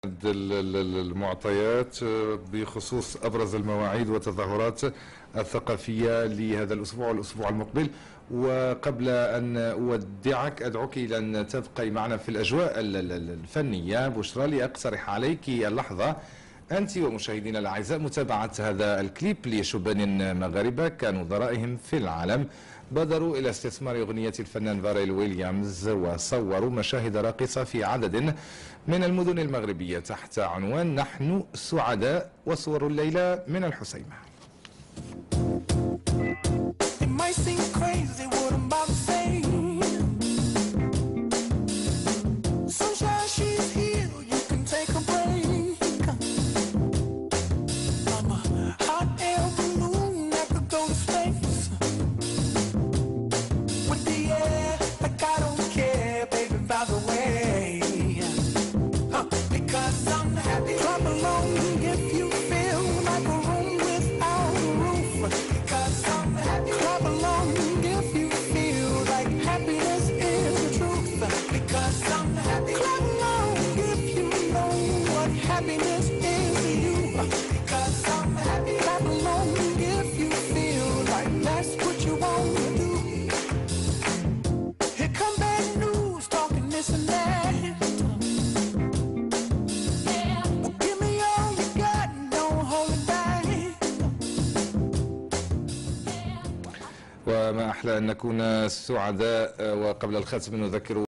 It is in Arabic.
المعطيات بخصوص أبرز المواعيد والتظاهرات الثقافية لهذا الأسبوع والأسبوع المقبل. وقبل أن أودعك أدعوك إلى أن تبقي معنا في الأجواء الفنية بشرى، لأقترح عليك اللحظة أنت ومشاهدينا الأعزاء متابعة هذا الكليب لشبان مغاربة كانوا ذرائهم في العالم، بادروا إلى استثمار أغنية الفنان فاريل ويليامز وصوروا مشاهد راقصة في عدد من المدن المغربية تحت عنوان نحن سعداء، وصور الليلة من الحسيمة. وما أحلى أن نكون سعداء. وقبل الختم نذكر